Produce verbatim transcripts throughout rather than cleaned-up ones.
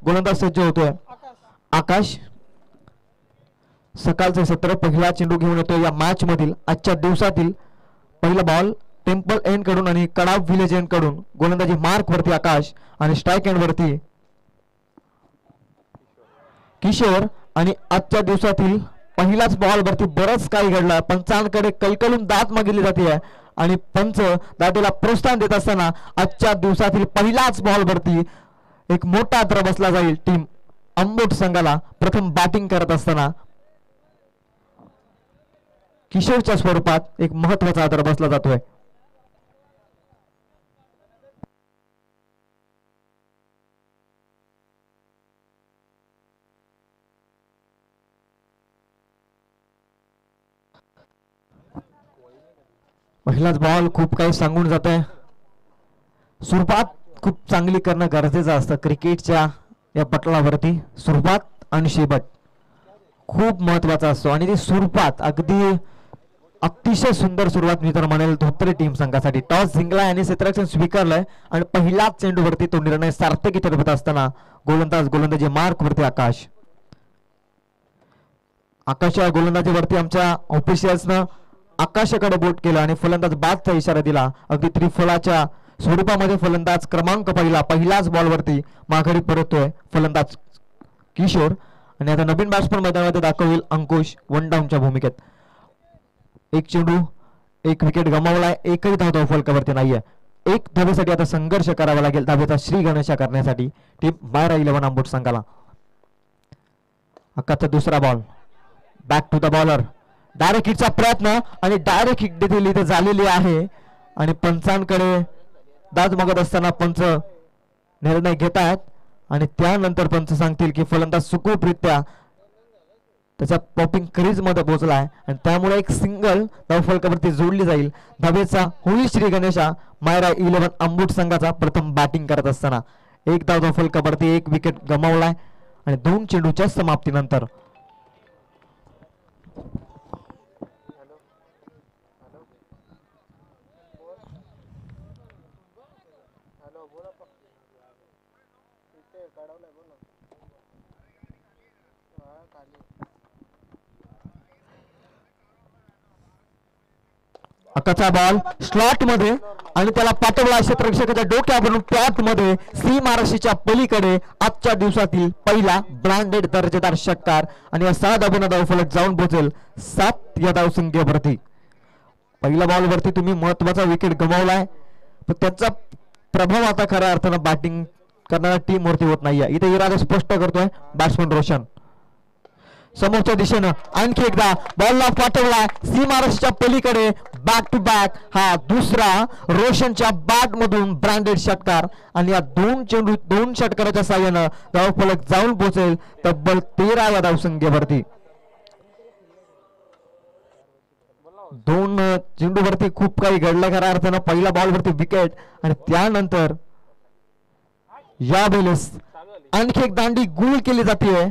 गोलंदाज सज्ज होतोय आकाश. सकाळचं सत्र पहिला चेंडू घेऊन येतोय या मॅच मधील आजच्या दिवसातील पहिला बॉल टेम्पल एंड कडून आणि कडाव विलेज एंड कडून. गोलंदाजी मार्क वरती आकाश आणि स्ट्राईक एंड वरती किशोर. आणि आजच्या दिवसातील पहिलाच बॉल वरती बरंच काही घडलं. पंचांकडे कलकलून दात मागितली जाते आणि पंच दातेला प्रोत्साहन देत असताना आजच्या दिवसातील पहिलाच बॉल वरती एक मोठा आदर बसला जाईल टीम अंबोट संघाला. प्रथम बॅटिंग करत असताना किशोरच्या स्वरूपात एक महत्वाचा आदर बसला जातोय. पहिलाच बॉल खूप काही सांगून जात आहे. सुरुवात खूप चांगली करणं गरजेचं असतं क्रिकेटच्या या पटलावरती. सुरुवात आणि शेवट खूप महत्वाचा असतो आणि ती सुरुवात अगदी अतिशय सुंदर सुरुवात मी तर म्हणेल धोत्रे टीम संघासाठी. टॉस जिंकलाय आणि क्षेत्ररक्षण स्वीकारलंय आणि पहिल्याच चेंडूवरती तो निर्णय सार्थकी ठरवत असताना गोलंदाज गोलंदाजी मार्क वरती आकाश. आकाशच्या गोलंदाजीवरती आमच्या ऑफिशियल्सनं आकाशाकडे बोट केलं आणि फलंदाज बादचा इशारा दिला. अगदी त्रिफळाच्या स्वरूपामध्ये फलंदाज क्रमांक पहिला पहिलाच बॉलवरती माघारी परततोय फलंदाज किशोर. आणि आता नवीन बॅट्समन मैदानामध्ये दाखवेल अंकुश वन डाऊनच्या भूमिकेत. एक चेंडू एक विकेट गमावलाय. एकही धाव धाव फलकावरती नाहीये. एक धावेसाठी आता संघर्ष करावा लागेल धावेचा श्री गणेशा करण्यासाठी टीम बारा इलेव्हन आंबोट संघाला. आकाशचा दुसरा ball back to the bowler. Direct हिटचा प्रयत्न आणि डायरेक्ट हिट देखील इथे झालेली आहे आणि पंचांकडे दाद मागत असताना पंच निर्णय घेत आहेत आणि त्यानंतर पंच सांगतील की फलंदाज सुखरूपरित्या त्याच्या पॉपिंग क्रीज मध्ये पोहोचलाय आणि त्यामुळे एक सिंगल धावफलकावरती जोडली जाईल. धावेचा होईल श्री गणेशा. मायरा इलेव्हन अंबुट संघाचा प्रथम बॅटिंग करत असताना एक धाव धावफलकावरती एक विकेट गमावलाय आणि दोन चेंडूच्या समाप्तीनंतर आकाशचा बॉल स्लॉट मध्ये आणि त्याला पाठवला क्षेत्ररक्षकाच्या डोक्यावरून पॅट मध्ये सी महाराष्ट्राच्या पलीकडे आजच्या दिवसातील पहिला ब्रँडेड दर्जेदार षटकार आणि या सहा धावांना धावफलक जाऊन पोहोचेल सात या धावसंख्येवरती. पहिल्या बॉल वरती तुम्ही महत्वाचा विकेट गमावलाय पण त्याचा प्रभाव आता खऱ्या अर्थानं बॅटिंग करणाऱ्या टीम वरती होत नाहीये. इथे इरादा स्पष्ट करतोय बॅट्समन रोशन. समोरच्या दिशेनं आणखी एकदा बॉलला पाठवला सी महाराष्ट्राच्या पलीकडे बॅक टू बॅक हा दुसरा रोशनच्या बॅट मधून ब्रँडेड षटकार आणि या दोन चेंडू दोन षटकाराच्या साह्यानं धावफलक जाऊन पोहोचेल तब्बल तेरा या धावसंख्येवरती. दोन चेंडूवरती खूप काही घडलं खऱ्या अर्थानं. पहिल्या बॉलवरती विकेट आणि त्यानंतर या वेळेस आणखी एक दांडी गुल केली जाते.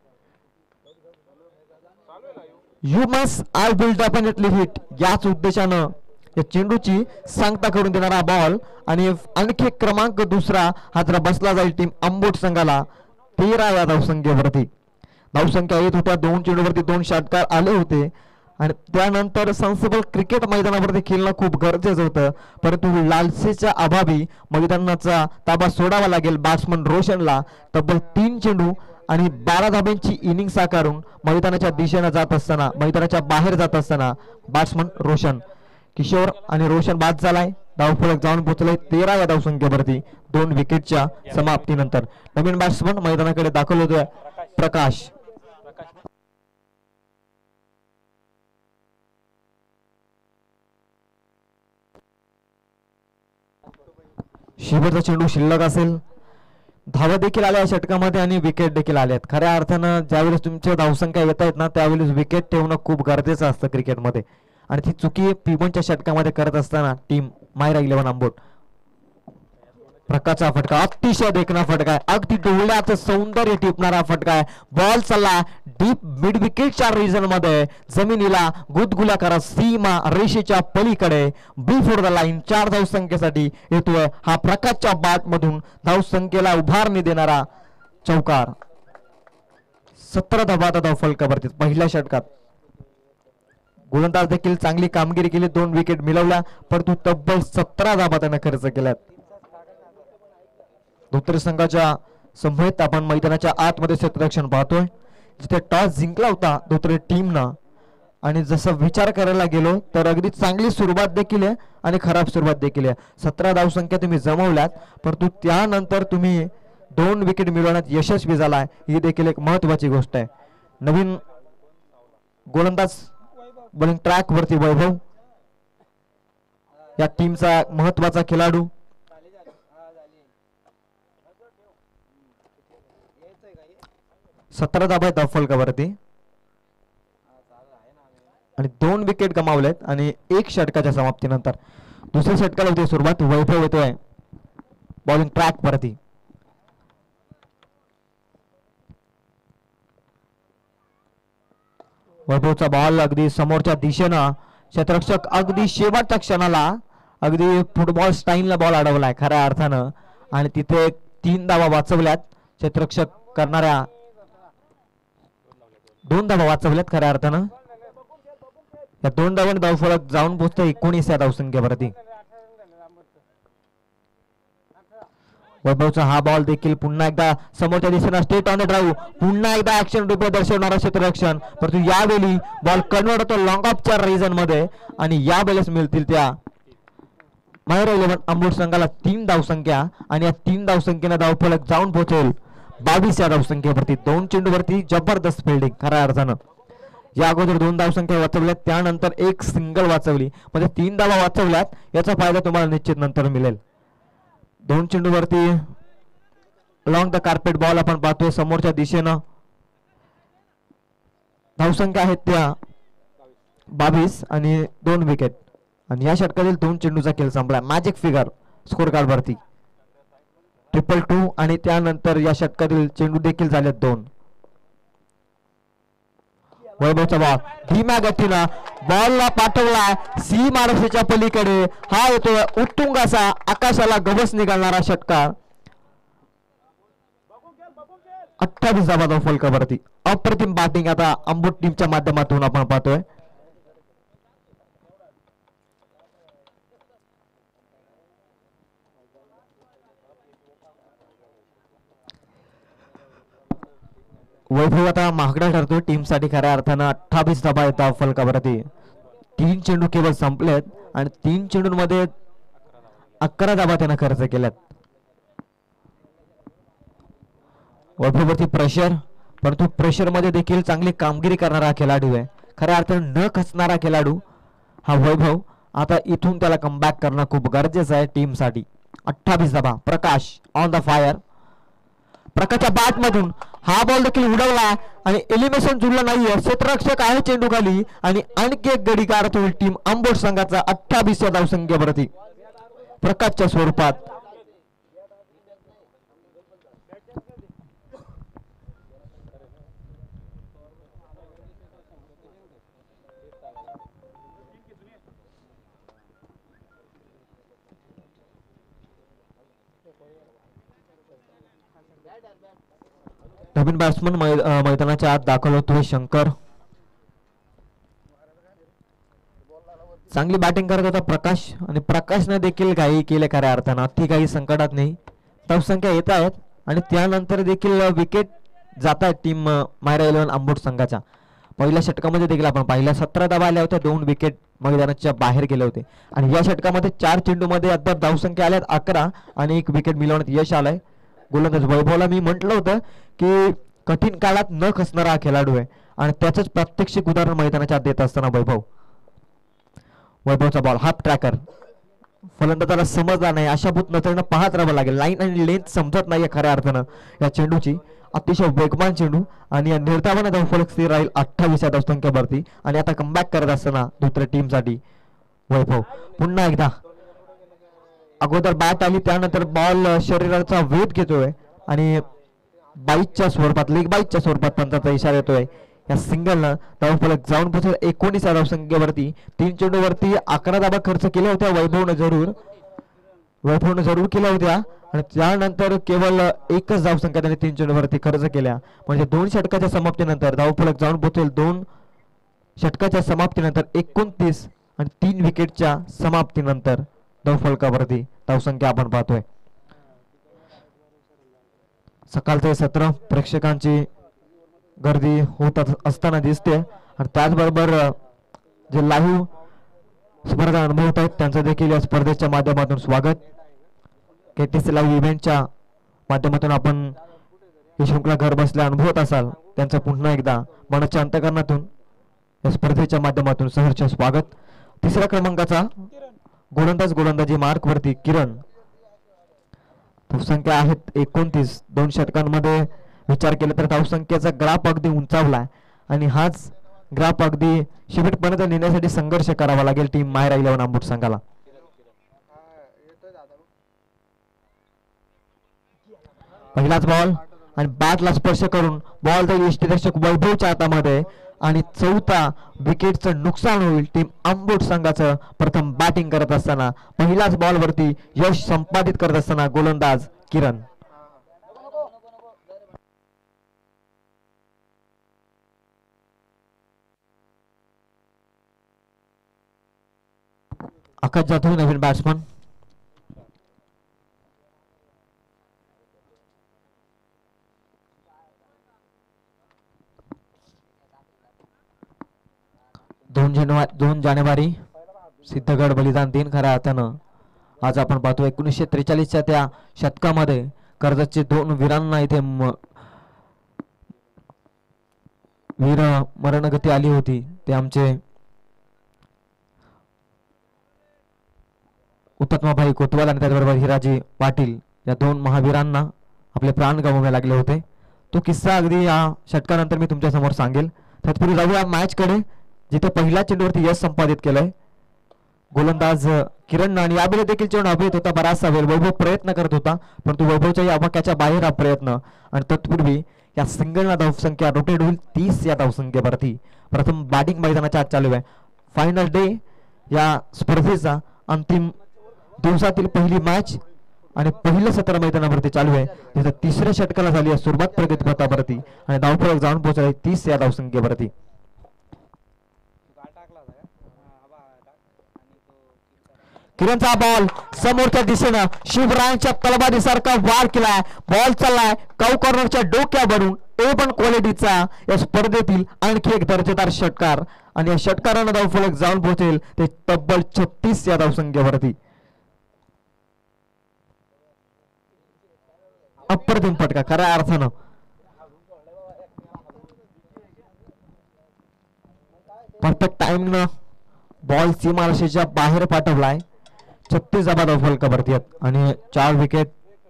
You must I will definitely hit याच उद्देशानं या चेंडूची सांगता करून देणारा बॉल आणि आणखी एक क्रमांक दुसरा हा जरा बसला जाईल टीम अंबोट संघाला तेरा या धावसंख्येवरती. धावसंख्या येत होत्या दोन चेंडूवरती दोन षटकार आले होते आणि त्यानंतर संसबल क्रिकेट मैदानावरती खेळणं खूप गरजेचं होतं परंतु लालसेच्या अभावी मैदानाचा ताबा सोडावा लागेल बॅट्समन रोशनला. तब्बल तीन चेंडू आणि बारा धाब्यांची इनिंग साकारून मैदानाच्या दिशेने जात असताना मैदानाच्या बाहेर जात असताना बॅट्समन रोशन किशोर आणि रोशन बाद झालाय. धावफलक जाऊन पोहोचले तेरा या धावसंख्येवरती दोन विकेटच्या समाप्तीनंतर. नवीन बॅट्समन मैदानाकडे दाखल होतोय प्रकाश. शेवटचा चेंडू शिल्लक असेल. धावा देखील आल्या षटकामध्ये आणि विकेट देखील आल्यात. खऱ्या अर्थानं ज्यावेळेस तुमच्या धावसंख्या येत आहेत ना त्यावेळेस विकेट ठेवणं खूप गरजेचं असतं क्रिकेटमध्ये आणि ती चुकी पिबनच्या षटकामध्ये करत असताना टीम मायरा इलेव्हन आंबोट. प्रकारचा फटका अतिशय देखणा फटका आहे. अगदी डोळ्याचं सौंदर्य टिपणारा फटका आहे. बॉल चालला डीप मिड विकेटच्या रिजन मध्ये जमिनीला गुदगुल्या करत सीमा रेषेच्या पलीकडे बिफोर द लाईन चार धावसंख्येसाठी येतोय हा प्रकारच्या बॅट मधून धावसंख्येला उभारणी देणारा चौकार. सतरा धावा आता धाव फलकावरती पहिल्या षटकात. गोलंदाज देखील चांगली कामगिरी केली, दोन विकेट मिळवल्या, परंतु तब्बल सतरा धावा त्याने खर्च केल्यात. धोत्री संघाच्या समवेत आपण मैदानाच्या आतमध्ये क्षेत्ररक्षण पाहतोय, जिथे टॉस जिंकला होता धोत्री टीमनं. आणि जसं विचार करायला गेलो तर अगदी चांगली सुरुवात देखील आहे आणि खराब सुरुवात देखील आहे. सतरा धावसंख्या तुम्ही जमवल्यात, परंतु त्यानंतर तुम्ही दोन विकेट मिळवण्यात यशस्वी झालाय, ही देखील एक महत्वाची गोष्ट आहे. नवीन गोलंदाज बॉलिंग ट्रॅक वरती वैभव, या टीमचा महत्वाचा खेळाडू. सतरा धाबा आहेत फलकावरती आणि दोन विकेट गमावलेत. आणि एक षटकाच्या समाप्तीनंतर दुसऱ्या षटकाला होती सुरुवात. वैभव येतोय बॉलिंग ट्रॅक वरती. वैभवचा बॉल अगदी समोरच्या दिशेनं, क्षेत्ररक्षक अगदी शेवटच्या क्षणाला अगदी फुटबॉल स्टाईलला बॉल अडवलाय खऱ्या अर्थानं, आणि तिथे तीन धावा वाचवल्यात. क्षेत्ररक्षक करणाऱ्या दोन धावा वाचवल्यात खऱ्या अर्थानं. या दोन धावांनी धावफलक जाऊन पोहोचतो एकोणीस या धावसंख्येवरती. वैभवचा हा बॉल देखील पुन्हा एकदा समोरच्या दिशेनं स्टेट ऑन द ड्राईव्ह, पुन्हा एकदा ऍक्शन रूप दर्शवणारा क्षेत्ररक्षण, परंतु यावेळी बॉल कन्वर्ट होतो लॉंग ऑफच्या रिजन मध्ये आणि या वेळेस मिळतील त्या मायरा इलेव्हन अंबोड संघाला तीन धावसंख्या. आणि या तीन धावसंख्येने धावफलक जाऊन पोहोचेल बावीस या धावसंख्येवरती. दोन चेंडूवरती जबरदस्त फिल्डिंग खऱ्या अर्थानं. या अगोदर दोन धावसंख्या वाचवल्यात, त्यानंतर एक सिंगल वाचवली, म्हणजे तीन धावा वाचवल्यात. याचा फायदा तुम्हाला निश्चित नंतर मिळेल. दोन चेंडूवरती लॉंग द कार्पेट बॉल आपण पाहतोय समोरच्या दिशेनं. धावसंख्या आहेत त्या बावीस आणि दोन विकेट. आणि या षटकातील दोन चेंडूचा खेळ संपला. मॅजिक फिगर स्कोर कार्ड वरती ट्रिपल टू. आणि त्यानंतर या षटकातील चेंडू देखील झालेत दोन. वैभवचा बॉल धीम्या गतीनं बॉलला पाठवलाय सी मारशीच्या पलीकडे. हा येतोय उत्तुंग असा आकाशाला गवस निघालणारा षटकार. अठ्ठावीस धावा धाव फलकावरती. अप्रतिम बॅटिंग आता अंबोड टीमच्या माध्यमातून आपण पाहतोय. वैभव आता महागडा ठरतो टीम साठी खऱ्या अर्थानं. अठ्ठावीस धाबा येतात फलकावरती. तीन चेंडू केवळ संपलेत आणि तीन चेंडूंमध्ये अकरा धाबा त्यानं खर्च केल्यात. वैभववरती प्रेशर, परंतु प्रेशर मध्ये देखील चांगली कामगिरी करणारा खेळाडू आहे. खऱ्या अर्थानं न खचणारा खेळाडू हा वैभव. आता इथून त्याला कमबॅक करणं खूप गरजेचं आहे टीम साठी. अठ्ठावीस धाबा. Prakash on the fire. प्रकाशच्या बॅट मधून हा बॉल देखील उडवला आणि एलिमिनेशन जुळलं नाहीये. क्षेत्ररक्षक आहे चेंडू खाली आणि आणखी एक गडी काढत होईल टीम अंबोड संघाचा अठ्ठावीस या धावसंख्येवरती प्रकाशच्या स्वरूपात. नवीन बॅट्समन मैदानाच्या आत दाखल होतोय शंकर. चांगली बॅटिंग करत होता प्रकाश आणि प्रकाशने देखील काही केले खऱ्या अर्थानं. अति काही संकटात नाही. धावसंख्या येत आहेत आणि त्यानंतर देखील विकेट जात आहेत टीम मायरा इलेव्हन अंबोड संघाच्या. पहिल्या षटकामध्ये देखील आपण पाहिल्या सतरा धावा आल्या होत्या, दोन विकेट मैदानाच्या बाहेर गेले होते. आणि या षटकामध्ये चार चेंडूमध्ये अद्याप धावसंख्या आल्यात अकरा आणि एक विकेट मिळवण्यात यश आलंय. गोलंदाज वैभवला मी म्हटलं होतं की कठीण काळात न खचणारा हा खेळाडू आहे आणि त्याचंच प्रात्यक्षिक उदाहरण मैदानाच्या आत देत असताना वैभव. वैभवचा बॉल हाफ ट्रॅकर. फलंदाजाला समजला नाही, आशाभूत नजरेनं पाहत राहावं लागेल. लाईन आणि लेंथ समजत नाहीये खऱ्या अर्थानं या चेंडूची. अतिशय वेगवान चेंडू आणि या निर्धावाने धावफलक स्थिर राहील अठ्ठावीस या धावसंख्येवरती. आणि आता कमबॅक करत असताना दुसऱ्या टीम साठी वैभव पुन्हा एकदा. अगोदर बॅट आली, त्यानंतर बॉल शरीराचा वेध घेतोय आणि बाईकच्या स्वरूपात लेग बाईकच्या स्वरूपात पंचाचा इशारा येतोय. या सिंगलनं धावफलक जाऊन पोहोचेल एकोणीस या धावसंख्येवरती. तीन चेंडूवरती अकरा धाबा खर्च केल्या होत्या वैभवनं जरूर वैभवनं जरूर केल्या होत्या आणि त्यानंतर केवळ एकच धावसंख्या त्यांनी तीन चेंडूवरती खर्च केल्या. म्हणजे दोन षटकाच्या समाप्तीनंतर धावफलक जाऊन पोहोचेल दोन षटकाच्या समाप्तीनंतर एकोणतीस आणि तीन विकेटच्या समाप्तीनंतर धावफलकावरती धावसंख्या आपण पाहतोय. सकाळचं हे सत्र प्रेक्षकांची गर्दी होत असताना दिसते आणि त्याचबरोबर जे लाईव्ह स्पर्धा अनुभवत आहेत त्यांचं देखील या स्पर्धेच्या माध्यमातून स्वागत. केटीसी लाईव्ह इव्हेंटच्या माध्यमातून आपण ही शृंखला घर बसल्या अनुभवत असाल त्यांचं पुन्हा एकदा मनाच्या अंतकरणातून या स्पर्धेच्या माध्यमातून सहर्ष स्वागत. तिसऱ्या क्रमांकाचा गोलंदाज गोलंदाजी मार्क वरती किरण. धावसंख्या आहेत एकोणतीस. दोन षटकांमध्ये विचार केला तर धावसंख्येचा ग्राफ अगदी उंचावलाय आणि हाच ग्राफ अगदी शेवटपर्यंत नेण्यासाठी संघर्ष करावा लागेल टीम मायरा इलेव्हन आंबूट संघाला. पहिलाच बॉल आणि बॅटला स्पर्श करून बॉल जाईल यष्टीरक्षक वैभवच्या हातामध्ये आणि चौथा विकेटचं नुकसान होईल. टीम आंबूट संघाचं प्रथम बॅटिंग करत असताना पहिल्याच बॉल वरती यश संपादित करत असताना गोलंदाज किरण. आकाश जाधव नवीन बॅट्समन. दोन जानेवारी दोन जानेवारी सिद्धगड बलिदान दिन खऱ्या अर्थानं आज आपण पाहतो. एकोणीसशे त्रेचाळीसच्या त्या शतकामध्ये कर्जतचे दोन वीरांना इथे वीर मरणगती आली होती. ते आमचे हुतात्माभाई कोतवाल आणि त्याचबरोबर हिराजी पाटील या दोन महावीरांना आपले प्राण गमवावे लागले होते. तो किस्सा अगदी या षटकानंतर मी तुमच्या समोर सांगेल. तत्पूर्वी जाऊया मॅच कडे जिथे पहिल्या चेंडूवरती यश संपादित केलंय गोलंदाज किरण आणि यावेळी देखील चेंडू अभियत होता बराचसा वेळ. वैभव प्रयत्न करत होता परंतु वैभवच्या या अवाक्याच्या बाहेर हा प्रयत्न आणि तत्पूर्वी या सिंगलला धावसंख्या रोटेट होईल तीस या धावसंख्येवरती. प्रथम बॅटिंग मैदानाच्या आज चालू आहे. फायनल डे या स्पर्धेचा अंतिम दिवसातील पहिली मॅच आणि पहिलं सत्र मैदानावरती चालू आहे. तिथं तिसऱ्या षटकाला झाली आहे सुरुवात प्रगती पथावरती आणि धावफलक जाऊन पोहोचले तीस या धावसंख्येवरती. किरणचा बॉल समोरच्या दिशेनं शिवरायांच्या तलवारीसारखा वार केलाय. बॉल चाललाय काऊ कॉर्नरच्या डोक्यावरून ए पण क्वालिटीचा या स्पर्धेतील आणखी एक दर्जेदार षटकार आणि या षटकारानं धावफलक जाऊन पोहोचेल ते तब्बल छत्तीस या धावसंख्येवरती. अप्रतिम फटका खऱ्या अर्थानं. परफेक्ट टाइमनं बॉल सीमारेषेच्या बाहेर पाठवलाय. छत्तीस धावा धावफलकावरती आहेत आणि चार विकेट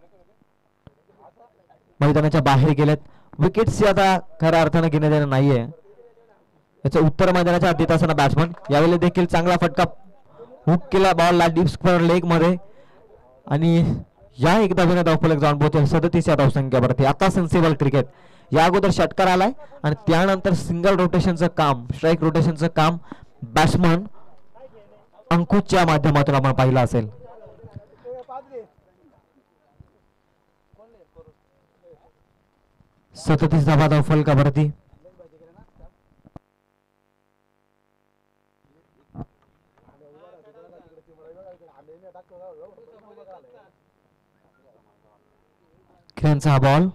मैदानाच्या बाहेर गेलेत. विकेट्स आता खऱ्या अर्थानं घेण्यात येणार नाहीये. याचं उत्तर मैदानाच्या आत देत असताना बॅट्समन यावेळी देखील चांगला फटका हुक केला बॉलला डीप स्क्वेअर लेग मध्ये आणि या एकदा विना धावफलक जाऊन पोहोचेल सदतीस या धावसंख्येवरती. आता सेन्सिबल क्रिकेट या अगोदर षटकार आलाय आणि त्यानंतर सिंगल रोटेशनचं काम स्ट्राईक रोटेशनचं काम बॅट्समन अंकुशच्या माध्यमातून आपण पाहिलं असेल. सदतीस धावा धावफलकावरती. खेळांचा हा बॉल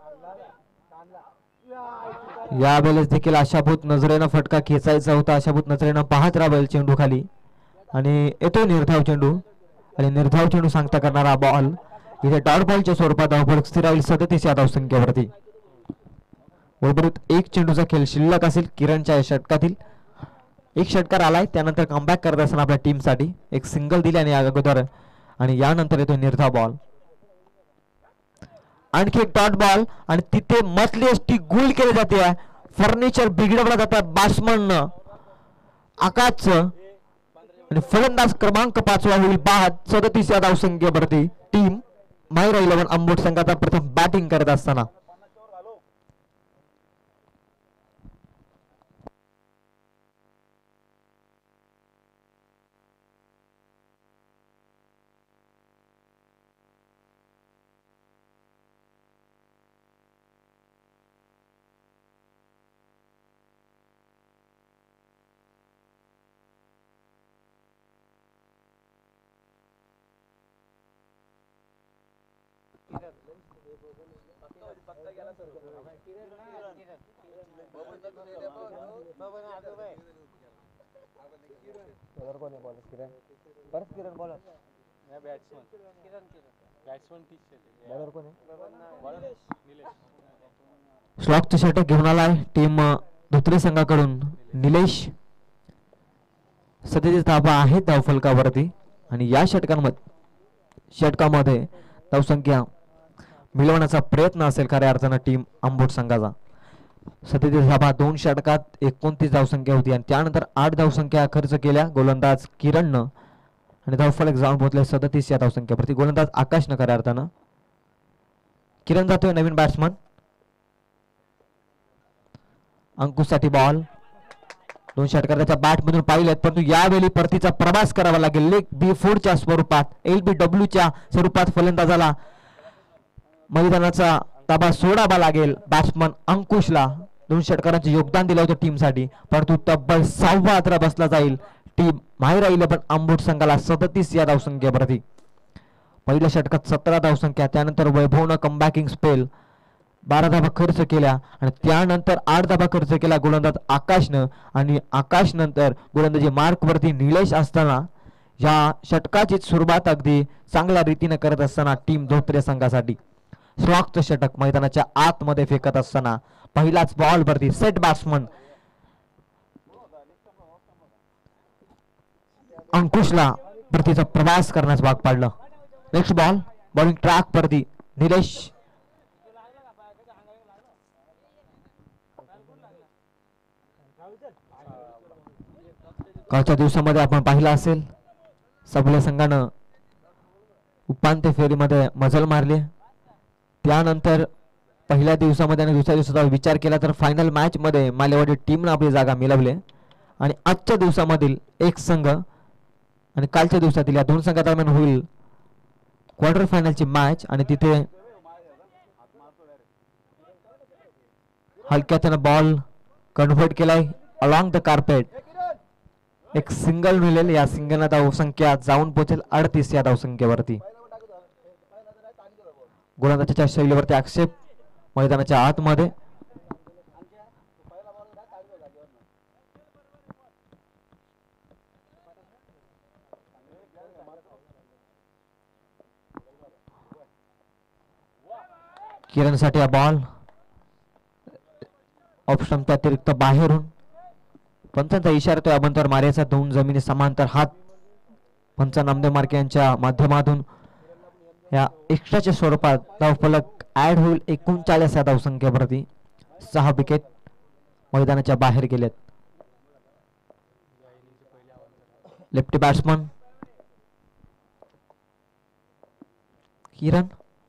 यावेळेस देखील आशाभूत नजरेनं फटका खेचायचा होता. आशाभूत नजरेनं पाहत राहावेल चेंडू खाली आणि येतो निर्धाव चेंडू आणि निर्धाव चेंडू सांगता करणारा बॉल इथे डॉट बॉलच्या स्वरूपात धावफलक स्थिर राहील सदतीस या धावसंख्येवरती. उर्वरित एक चेंडूचा खेळ शिल्लक असेल किरणच्या षटकातील. एक षटकार आलाय त्यानंतर कमबॅक करत असताना आपल्या टीमसाठी एक सिंगल दिले आणि अगोदर आणि यानंतर येतो निर्धाव बॉल. आणखी एक डॉट बॉल आणि तिथे मधली एसटी गुल केली जाते. फर्निचर बिघडवलं जातं बॅट्समन आकाशचं आणि फलंदाज क्रमांक पाचवा होईल बाद सदतीस या धावसंख्येवरती. टीम मायरा इलेव्हन आंबोट संघाचा प्रथम बॅटिंग करत असताना स्लॉकचे षटक घेऊन आलाय टीम धोत्रे संघाकडून निलेश. सध्याची ताबा आहे धावफलकावरती आणि या षटकांमध्ये षटकामध्ये धावसंख्या मिळवण्याचा प्रयत्न असेल खऱ्या अर्थानं टीम अंबोट संघाचा. सध्याची धाबा दोन षटकात एकोणतीस धावसंख्या होती आणि त्यानंतर आठ धावसंख्या खर्च केल्या गोलंदाज किरणनं आणि धावफलक जाऊन पोहोचले सदतीस या धावसंख्या प्रति गोलंदाज आकाशनं खऱ्या अर्थानं. किरण जातोय नवीन बॅट्समन. अंकुशसाठी बॉल. दोन षटकार त्याच्या बॅटमधून पाहिलेत परंतु यावेळी परतीचा प्रवास करावा लागेल लेग बी फोरच्या स्वरूपात एल बी डब्ल्यू च्या स्वरूपात फलंदाजाला मैदानाचा ताबा सोडावा लागेल बॅट्समन अंकुशला. दोन षटकारांचे योगदान दिलं होतं टीमसाठी परंतु तब्बल सहावा अथरा बसला जाईल. टीम माहीर राहिली पण अंबोट संघाला सदतीस या धावसंख्येवरती. पहिल्या षटकात सतरा धावसंख्या त्यानंतर वैभवनं कमबॅकिंग स्पेल बारा धाबा खर्च केल्या आणि त्यानंतर आठ धाबा खर्च केला गोलंदाज आकाशनं आणि आकाश नंतर गोलंदाजी मार्क वरती निलेश असताना या षटकाची सुरुवात अगदी चांगल्या रीतीने करत असताना टीम धोत्रे संघासाठी स्लॉकचं षटक मैदानाच्या आतमध्ये फेकत असताना पहिलाच बॉल वरती सेट बॅट्समन अंकुशला परतीचा प्रवास करण्यास भाग पाडलं. नेक्स्ट बॉल बॉलिंग ट्रॅक वरती निलेश. कालच्या दिवसामध्ये आपण पाहिलं असेल सबले संघानं उपांत्य फेरीमध्ये मजल मारली. त्यानंतर पहिल्या दिवसामध्ये आणि दुसऱ्या दिवसाचा विचार केला तर फायनल मॅच मध्ये मालेवाडी टीमनं आपली जागा मिळवली आणि आजच्या दिवसामधील एक संघ आणि कालच्या दिवसातील या दोन संघादरम्यान होईल क्वार्टर फायनलची मॅच आणि तिथे हलक्यातनं बॉल कन्व्हर्ट केलाय अलॉंग द कार्पेट. एक सिंगल मिळेल. या सिंगलना धावसंख्या जाऊन पोहोचेल अडतीस या धावसंख्येवरती. गोलंदाजाच्या शैलीवरती आक्षेप मैदानाच्या आतमध्ये. किरणसाठी हा बॉल ऑप्शन अतिरिक्त बाहेरून पंचांचा इशारा तो अभंतर मारायचा. दोन जमिनी समांतर हात पंच नामदेव मार्के यांच्या माध्यमातून या एक्स्ट्राच्या स्वरूपात धावफलक ऍड होईल एकोणचाळीस या धावसंख्येवरती. सहा विकेट मैदानाच्या बाहेर गेलेत. Lefty batsman Kiran.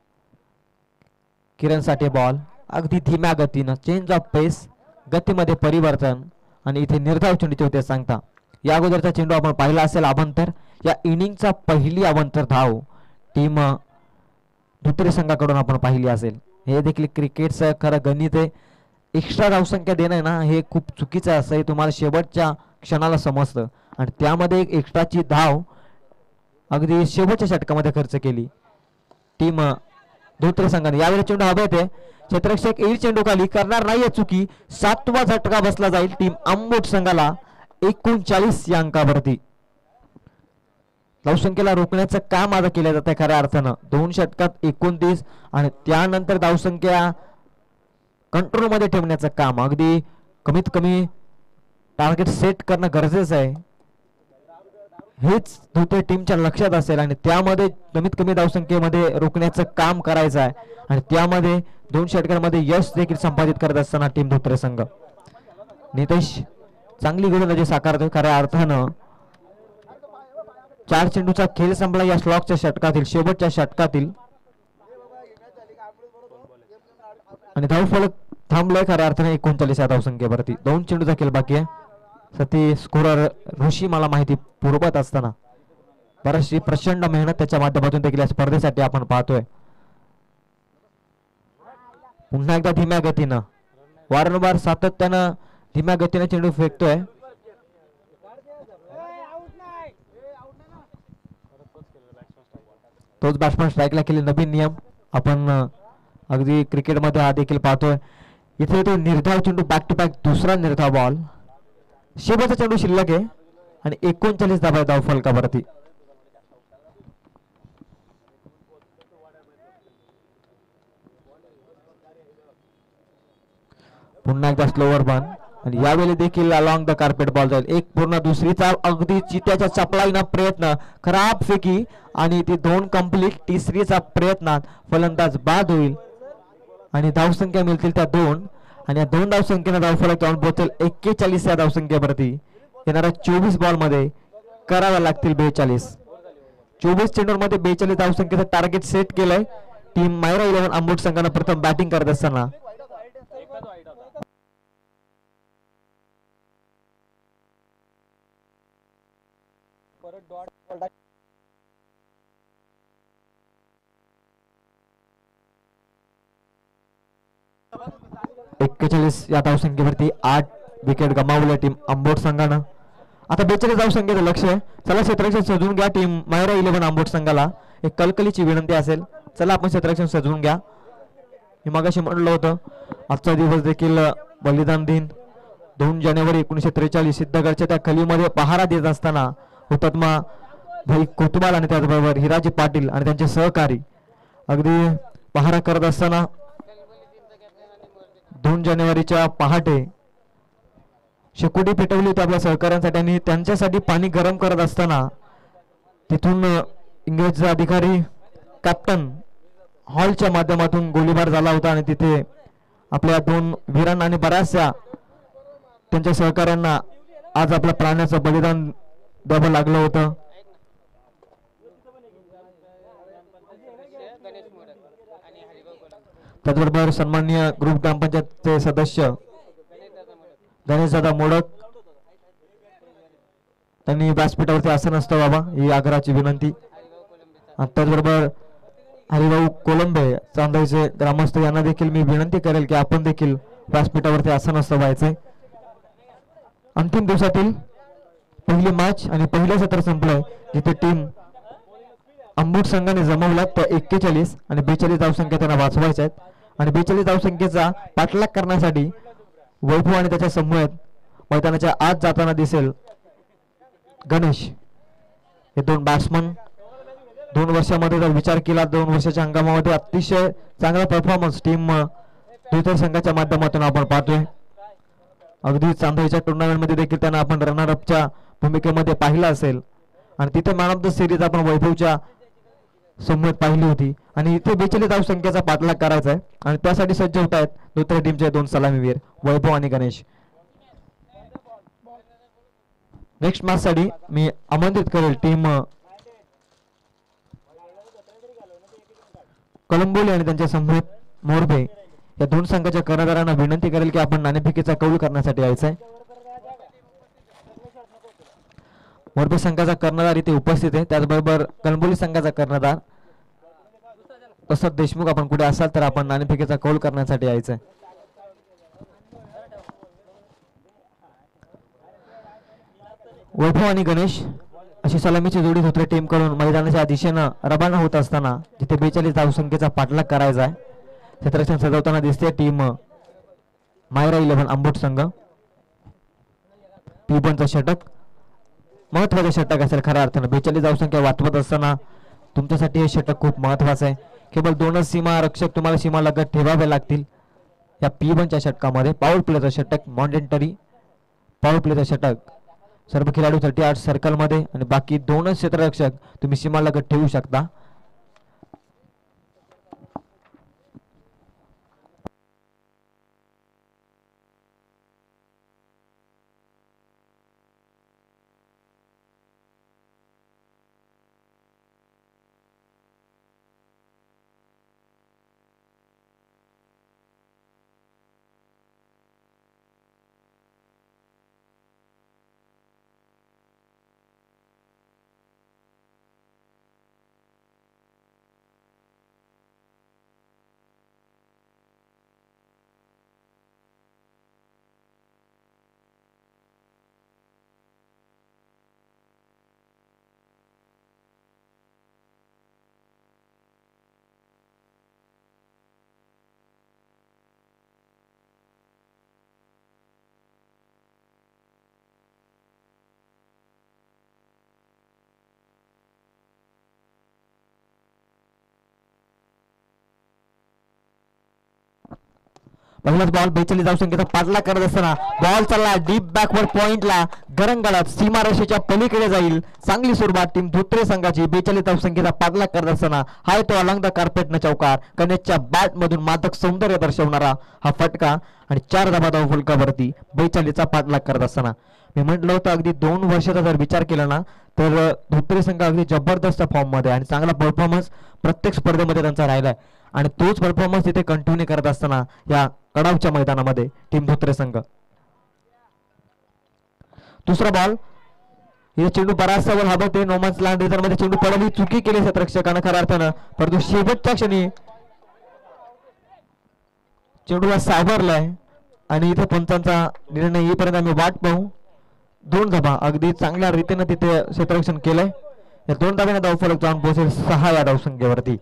किरणसाठी बॉल अगदी धीम्या गतीनं चेंज ऑफ पेस गतीमध्ये परिवर्तन आणि इथे निर्धाव चेंडूचे होते सांगता. या अगोदरचा चेंडू आपण पाहिला असेल अभंतर. या इनिंगचा पहिली अभंतर धाव टीम धोत्रे संघाकडून आपण पाहिली असेल. हे देखील क्रिकेटचं खरं गणित आहे. एक्स्ट्रा धावसंख्या देणं ना हे खूप चुकीचं आहे असं हे तुम्हाला शेवटच्या क्षणाला समजतं आणि त्यामध्ये एक एक्स्ट्राची धाव अगदी शेवटच्या षटकामध्ये खर्च केली टीम धोत्रे संघाने. यावेळी चेंडू हवा येते क्षेत्ररक्षक येईल चेंडू खाली करणार नाहीये चुकी. सातवा झटका बसला जाईल टीम अंबोट संघाला एकोणचाळीस या अंकावरती. धावसंख्येला रोखण्याचं काम आता केलं जात आहे खऱ्या अर्थानं. दोन षटकात एकोणतीस आणि त्यानंतर धावसंख्या कंट्रोल मध्ये ठेवण्याचं काम अगदी कमीत कमी टार्गेट सेट करणं गरजेचं आहे. हेच धोत्रे टीमच्या लक्षात असेल आणि त्यामध्ये कमीत कमी धावसंख्येमध्ये रोखण्याचं काम करायचं आहे आणि त्यामध्ये दोन षटकांमध्ये यश देखील संपादित करत असताना टीम धोत्रे संघ. नितेश चांगली गोलंदाजी साकारतोय खऱ्या अर्थानं. चार चेंडूचा खेळ संपला या स्लॉकच्या षटकातील शेवटच्या षटकातील आणि धावफलक थांबलाय खऱ्या अर्थाने एकोणचाळीस या धावसंख्येवरती. दोन चेंडूचा खेळ बाकी आहे. सती स्कोरर ऋषी मला माहिती पुरवत असताना बरीचशी प्रचंड मेहनत त्याच्या माध्यमातून देखील या स्पर्धेसाठी आपण पाहतोय. पुन्हा एकदा धीम्या गतीनं वारंवार सातत्यानं धीम्या गतीने चेंडू फेकतोय. तोच बॅट्समॅन स्ट्राईकला केले. नवीन नियम आपण अगदी क्रिकेटमध्ये हा देखील पाहतोय. इथे तो निर्धाव चेंडू बॅक टू बॅक दुसरा निर्धाव बॉल. शेवटचा चेंडू शिल्लक आहे आणि एकोणचाळीस धाबा धाव फलकावरती. पुन्हा एकदा स्लोवर बन आणि यावेळी देखील अलॉंग द कार्पेट बॉल जाईल. एक पूर्ण दुसरीचा अगदी चित्याच्या चपलाईना प्रयत्न, खराब फेकी आणि ती दोन कंप्लीट. तिसरीचा प्रयत्नात फलंदाज बाद होईल आणि धावसंख्या मिळतील त्या दोन आणि या दोन धावसंख्येने धावफलक जाऊन पोहोचेल एक्केचाळीस या धावसंख्येवरती. येणाऱ्या चोवीस बॉल मध्ये कराव्या लागतील बेचाळीस. चोवीस चेंडूमध्ये बेचाळीस धावसंख्येचं टार्गेट सेट केलंय टीम मायरा इलेव्हन आंबोट संघानं प्रथम बॅटिंग करत असताना. एक्केचाळीस या धावसंख्येवरती आठ विकेट गमावल्या टीम आंबोट संघानं. आता बेचाळीस धावसंख्येचं लक्ष आहे. चला क्षेत्ररक्षण सजवून घ्या टीम मायरा इलेव्हन आंबोट संघाला. एक कलकलीची विनंती असेल, चला आपण क्षेत्ररक्षण सजवून घ्या. मी मगाशी म्हणलं होतं आजचा दिवस देखील बलिदान दिन. दोन जानेवारी एकोणीसशे त्रेचाळीस सिद्धगडच्या त्या खलीमध्ये पहारा देत असताना हुतात्मा भाई कोतवाल आणि त्याचबरोबर हिराजी पाटील आणि त्यांचे सहकारी अगदी पहारा करत असताना दोन जानेवारीच्या पहाटे शेकोटी पेटवली होती आपल्या सहकाऱ्यांसाठी आणि त्यांच्यासाठी पाणी गरम करत असताना तिथून इंग्रज अधिकारी कॅप्टन हॉलच्या माध्यमातून गोळीबार झाला होता आणि तिथे आपल्या दोन वीरांना आणि बऱ्याचशा त्यांच्या सहकाऱ्यांना आज आपल्या प्राण्याचं बलिदान द्यावं लागलं होतं. त्याचबरोबर सन्माननीय ग्रुप ग्रामपंचायतचे सदस्य गणेशदादा मोडक त्यांनी व्यासपीठावरती आसन असतं बाबा ही आग्रहाची विनंती. त्याचबरोबर हरिभाऊ कोलंबे चांदईचे ग्रामस्थ यांना देखील मी विनंती करेल की आपण देखील व्यासपीठावरती आसन असतं व्हायचंय. अंतिम दिवसातील पहिली मॅच आणि पहिलं सत्र संपलंय जिथे टीम आंबोट संघाने जमवला त्या एक्केचाळीस आणि बेचाळीस धावसंख्या त्यांना वाचवायच्या आहेत आणि बेचाळीस धावसंख्येचा पाठलाग करण्यासाठी वैभव आणि त्याच्या समूहात मैदानाच्या आत जाताना दिसेल गणेश. हे दोन बॅट्समन दोन वर्षामध्ये जर विचार केला दोन वर्षाच्या हंगामामध्ये अतिशय चांगला परफॉर्मन्स टीम द्वितीय संघाच्या माध्यमातून आपण पाहतोय. अगदी चांदईच्या टुर्नामेंटमध्ये देखील त्यांना आपण रनर अपच्या भूमिकेमध्ये पाहिलं असेल आणि तिथे मॅन ऑफ द सिरीज आपण वैभवच्या समोर पाहिली होती आणि इथे बेचाळीस धावसंख्येचा पाठलाग करायचा आहे आणि त्यासाठी सज्ज होत आहेत दुसऱ्या टीमचे दोन सलामीवीर वैभव आणि गणेश. नेक्स्ट मॅच साठी मी आमंत्रित करेल टीम कलंबोली आणि त्यांच्या समूह मोरबे या दोन संघाच्या कर्णधारांना विनंती करेल की आपण नाणेफेकीचा कौल करण्यासाठी यायचं आहे. मोरबी संघाचा कर्णधार इथे उपस्थित आहे, त्याचबरोबर कलंबोली संघाचा कर्णधार तसंच देशमुख आपण कुठे असाल तर आपण नाणेफेकीचा कौल करण्यासाठी यायचं आहे. वैभव आणि गणेश अशी सलामीची जोडी दुसऱ्या टीम कडून मैदानाच्या दिशेनं रवाना होत असताना जिथे बेचाळीस धावसंख्येचा पाठलाग करायचा आहे क्षेत्ररक्षण सजवताना दिसते टीम मायरा इलेव्हन आंबोट संघ. पी चा षटक महत्वाचं षटक असेल खऱ्या अर्थानं. बेचाळीस धावसंख्या वाचवत असताना तुमच्यासाठी हे षटक खूप महत्वाचं आहे. केवळ दोनच सीमा रक्षक तुम्हाला सीमा लगत ठेवावे लागतील या पी च्या षटकामध्ये. पॉवर प्लेचं षटक मॉन्डेंटरी पॉवर प्लेचं षटक सर्व खेळाडू थर्टी आठ सर्कल मध्ये आणि बाकी दोनच क्षेत्ररक्षक तुम्ही सीमा लगत ठेवू शकता. पहिलाच बॉल बेचाळीस धावसंख्येचा पाठलाग करत असताना बॉल चालला डीप बॅकवर्ड पॉइंटला गरंगाळात सीमारेषेच्या पलीकडे जाईल. चांगली सुरुवात टीम धोत्रे संघाची बेचाळीस धावसंख्येचा पाठलाग करत असताना हाय तो अलंग द कार्पेटनं चौकार. गणेशच्या बॅट मधून मादक सौंदर्य दर्शवणारा हा फटका आणि चार धाबा धाव फलकावरती बेचाळीसचा पाठलाग करत असताना मी म्हटलं होतं अगदी दोन वर्षाचा जर विचार केला ना तर धोत्रे संघ अगदी जबरदस्त फॉर्म मध्ये आणि चांगला परफॉर्मन्स प्रत्येक स्पर्धेमध्ये त्यांचा राहिलाय आणि तोच परफॉर्मन्स तिथे कंटिन्यू करत असताना या कडावच्या मैदानामध्ये टीम धोत्रे संघ. दुसरा बॉल हे चेंडू बराचसा वर हाबते नोमन्स लँड मध्ये चेंडू पडली चुकी केली क्षेत्ररक्षकानं खऱ्या अर्थानं परंतु शेवटच्या क्षणी चेंडूला सावरलाय आणि इथे पंचांचा निर्णय येईपर्यंत आम्ही वाट पाहू. दोन धाबा अगदी चांगल्या रीतीने तिथे क्षेत्ररक्षण केलंय. या दोन धाब्याने धावफलक जाऊन पोहोचेल सहा या धावसंख्येवरती.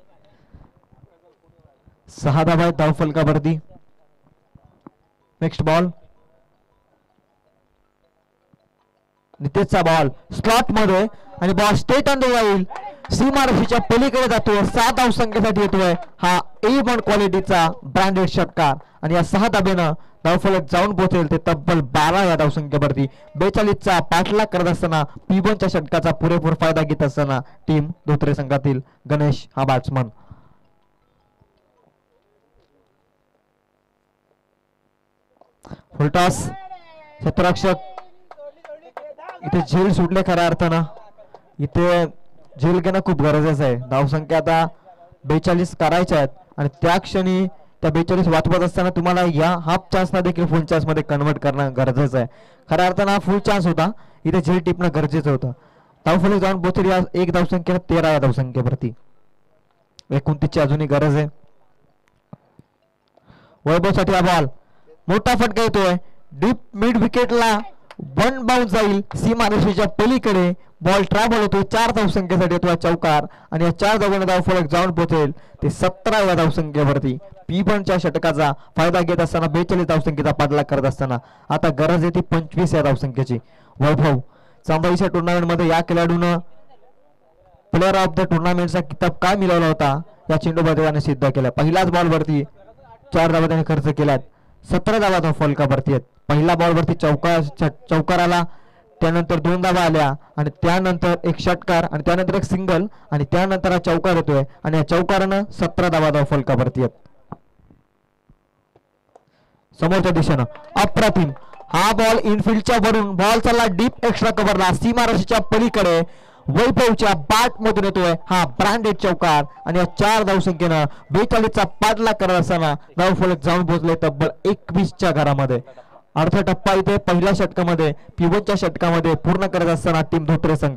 सहा धाबा आहेत धावफलकावरती. नेक्स्ट बॉल नितेशचा बॉल स्लॉट मध्ये आणि बॉल स्टेट ऑन द जाईल सीमारेषेच्या पलीकडे जातोय. सात धावसंख्येसाठी येतोय हा ए वन क्वालिटीचा ब्रँडेड षटकार आणि या सहा धाब्यानं धावफलक जाऊन पोहोचेल ते तब्बल बारा या धावसंख्येवरती. बेचाळीसचा पाठलाग करत असताना पी वनच्या षटकाचा पुरेपूर फायदा घेत असताना टीम धोत्रे संघातील गणेश हा बॅट्समन. फुलटॉस क्षेत्ररक्षक इथे झेल सुटले खऱ्या अर्थानं. इथे झेल घेणं खूप गरजेचं आहे. धावसंख्या आता बेचाळीस करायच्या आहेत आणि त्या क्षणी त्या बेचाळीस वाचवत असताना तुम्हाला या हाफ चान्सना देखील फुल चान्स मध्ये कन्वर्ट करणं गरजेचं आहे. खऱ्या अर्थानं हा फुल चान्स होता. इथे झेल टिपणं गरजेचं होतं. धावफलक जाऊन पोहोचेल या एक धावसंख्या तेरा या धावसंख्येवरती. एकोणतीसची अजूनही गरज आहे. वैभवसाठी हा बॉल मोठा फटका येतोय डीप मिड विकेटला वन बाउंस जाईल सीमारेषेच्या पलीकडे. बॉल ट्रॅव्हल होतो चार धावसंख्येसाठी येतो चौकार आणि या चार धावांना धावफलक जाऊन पोहोचेल ते सतरा या धावसंख्येवरती. पी वनच्या षटकाचा फायदा घेत असताना बेचाळीस धावसंख्येचा पाठलाग करत असताना आता गरज येते पंचवीस या धावसंख्येची. वैभव चांबाईच्या टुर्नामेंट मध्ये या खेळाडूनं प्लेअर ऑफ द टुर्नामेंटचा किताब काय मिळवला होता या चेंडूमध्ये त्याने सिद्ध केला. पहिल्याच बॉलवरती चार धावा त्याने खर्च केल्यात. सतरा धावा धाव फलकावरती आहेत. पहिल्या बॉलवरती चौकार चौकार आला त्यानंतर दोन धावा आल्या आणि त्यानंतर एक षटकार आणि त्यानंतर एक सिंगल आणि त्यानंतर हा चौकार येतोय आणि या चौकारानं सतरा धावा धाव फलकावरती आहेत. समोरच्या दिशेनं अप्रतिम हा बॉल इनफिल्डच्या वरून बॉल चालला डीप एक्स्ट्रा कव्हरला सीमारेषेच्या पलीकडे. वैभवच्या बॅट मधून येतोय हा ब्रँडेड चौकार आणि या चार धावसंख्येनं बेचाळीसचा पाठलाग करत असताना धावफलक जाऊन पोहोचले तब्बल एकवीसच्या घरामध्ये. अर्धा टप्पा इथे पहिल्या षटकामध्ये पिवनच्या षटकामध्ये पूर्ण करत असताना टीम धोत्रे संघ.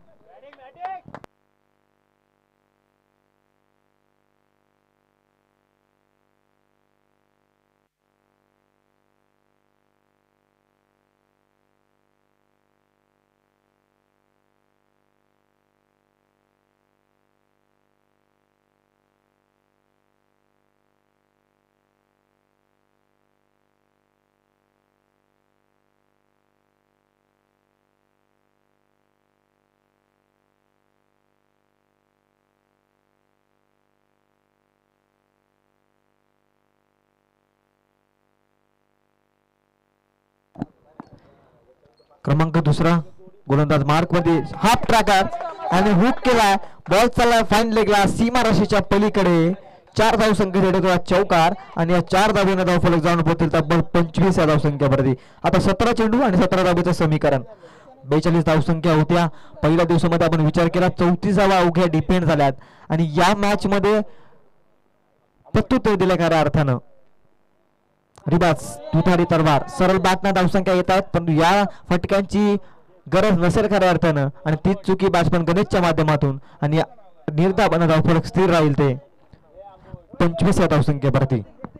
क्रमांक दुसरा गोलंदाज मार्क मध्ये हाफ ट्रॅकर आणि हुक केलाय. बॉल चाललाय फाईन लेगला सीमारेषेच्या पलीकडे. चार धावसंख्येसाठी चौकार आणि या चार धावेने धावफलक जाऊन पोहोचतील तब्बल पंचवीस या धावसंख्येवरती. आता सतरा चेंडू आणि सतरा धावेचं समीकरण. बेचाळीस धावसंख्या होत्या पहिल्या दिवसामध्ये आपण विचार केला. चौतीस धावा अवघ्या डिपेंड झाल्यात आणि या मॅच मध्ये प्रत्युत्तर दिल्या खऱ्या अर्थानं. रिबाज तुतारी तलवार सरळ बॅटना धावसंख्या येत आहेत पण या फटक्यांची गरज नसेल खऱ्या अर्थानं आणि तीच चुकी बॅट्समन गणेशच्या माध्यमातून आणि निर्धावानं धावफलक स्थिर राहील ते पंचवीस या धावसंख्येवरती.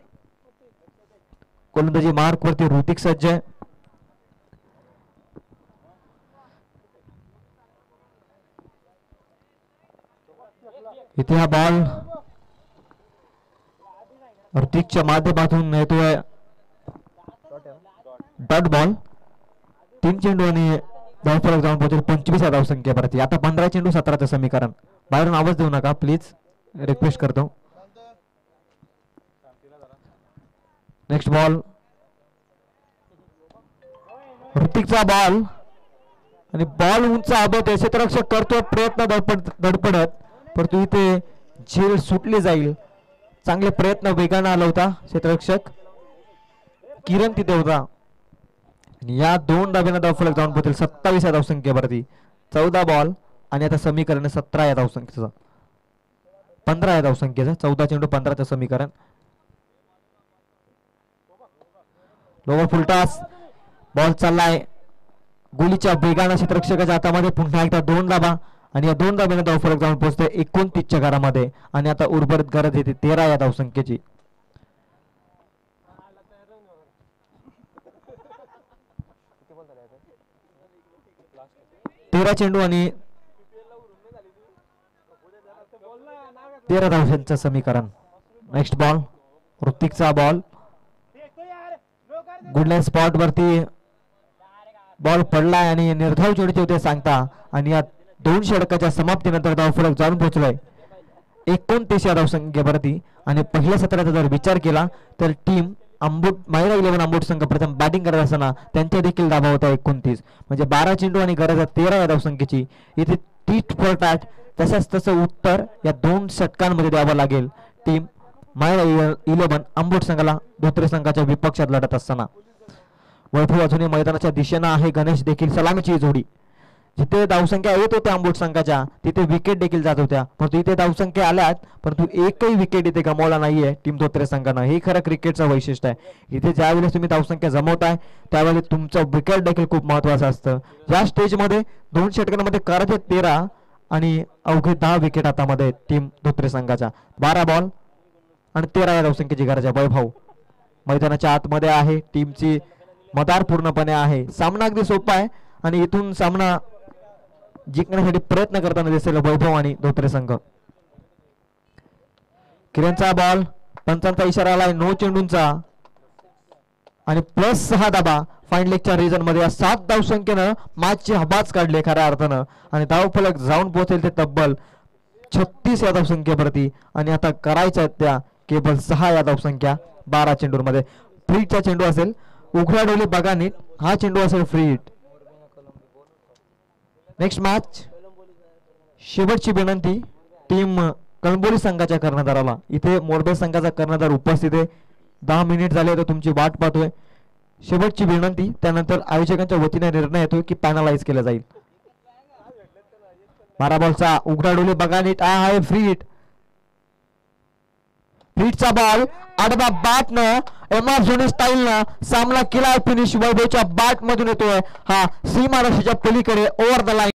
गोलंदाजी मार्क वरती ऋतिक सज्ज आहे. इथे हा बॉल ऋतिकच्या माध्यमातून येतोय डॉट बॉल. तीन चेंडू आणि धावफलक जाऊन पोहोचेल पंचवीस या धावसंख्येवरती. आता पंधरा चेंडू सतराचं समीकरण. बाहेरून आवाज देऊ नका प्लीज रिक्वेस्ट करतो. नेक्स्ट बॉल, ऋतिकचा बॉल आणि बॉल उंच आबत आहे. क्षेत्ररक्षक करतो प्रयत्न धडपड धडपडत, परंतु इथे झेल सुटली जाईल. चांगले प्रयत्न वेगाने आला होता क्षेत्ररक्षक किरण तिथे होता. या दोन धाब्याने धावफलक जाऊन पोहोचेल सत्तावीस या धावसंख्येवरती. चौदा बॉल आणि आता समीकरण सतरा या धावसंख्येचं, पंधरा या धावसंख्येचं, चौदा चेंडू पंधराचं समीकरण. लोवर फुलटास बॉल चाललाय गोलीच्या वेगाने क्षेत्ररक्षकाच्या हातामध्ये. पुन्हा एकदा दोन धाबा आणि या दोन धाब्याने धावफलक जाऊन पोहोचते एकोणतीसच्या घरामध्ये. आणि आता उर्वरित गरज येते तेरा या धावसंख्येची. तेरा चेंडू आणि तेरा धावसंख्येचं समीकरण. नेक्स्ट बॉल, ऋतिकचा बॉल गुडलाईन स्पॉट वरती बॉल पडलाय आणि निर्धाव जोडीचे होते सांगता. आणि या दोन षटकाच्या समाप्तीनंतर धावफलक जाऊन पोहोचलाय एकोणतीस या धावसंख्येवरती. आणि पहिल्या सत्राचा जर विचार केला तर टीम आंबोट मायरा इलेव्हन आंबोट संघ प्रथम बॅटिंग करत असताना त्यांच्या देखील धावा होता एकोणतीस, म्हणजे बारा चेंडू आणि गरज तेरा या धावसंख्येची. इथे टीट फॉर टॅट तसंच तसं उत्तर या दोन षटकांमध्ये द्यावं लागेल टीम मायरा इलेव्हन आंबोट संघाला धोत्रे संघाच्या विपक्षात लढत असताना. वैभव अजूनही मैदानाच्या दिशेनं आहे. गणेश देखील सलामीची जोडी. जिथे धावसंख्या येत होत्या आंबोट संघाच्या तिथे विकेट देखील जात होत्या, परंतु इथे धावसंख्या आल्यात परंतु एकही विकेट इथे गमावला नाहीये टीम धोत्रे संघानं. हे खरं क्रिकेटचं वैशिष्ट्य आहे. इथे ज्यावेळेस तुम्ही धावसंख्या जमवताय त्यावेळेस तुमचं विकेट देखील खूप महत्वाचं असतं. या स्टेजमध्ये दोन षटकांमध्ये करायचे तेरा आणि अवघे दहा विकेट हातामध्ये टीम धोत्रे संघाच्या. बारा बॉल आणि तेरा या धावसंख्येची गरज आहे. वैभव मैदानाच्या आतमध्ये आहे. टीमची मदार पूर्णपणे आहे. सामना अगदी सोपा आहे आणि इथून सामना जिंकण्यासाठी प्रयत्न करताना दिसेल वैभव आणि धोत्रे संघ. किरणचा बॉल, पंचांचा इशारा आलाय नो चेंडूंचा आणि प्लस सहा धाबा फाईन लेगच्या रिजन मध्ये. सात धावसंख्येनं मॅचची हबाच काढली खऱ्या अर्थानं आणि धावफलक जाऊन पोहोचेल ते तब्बल छत्तीस या धावसंख्येवरती. आणि आता करायच्या त्या केवळ सहा या धावसंख्या बारा चेंडूंमध्ये. फ्रीटचा चेंडू असेल, उघडा डोली बघा नीट, हा चेंडू असेल फ्री हिट. नेक्स्ट मॅच, शेवटची विनंती टीम कळंबोली संघाच्या कर्णधाराला. इथे मोरबे संघाचा कर्णधार उपस्थित आहे. दहा मिनिट झाले तर तुमची वाट पाहतोय. शेवटची विनंती, त्यानंतर आयोजकांच्या वतीने निर्णय येतोय की पॅनलाइज केला जाईल. बारा बॉलचा उघडा डोली बघा नीट, हा आहे फ्री हिट. फ्रीटचा बॉल आडवा बॅट न एम आर झोनी स्टाईल न सामना केला. फिनिश वैभवच्या बॅट मधून येतोय. हा सीमारेषेच्या पलीकडे ओव्हर द लाईन.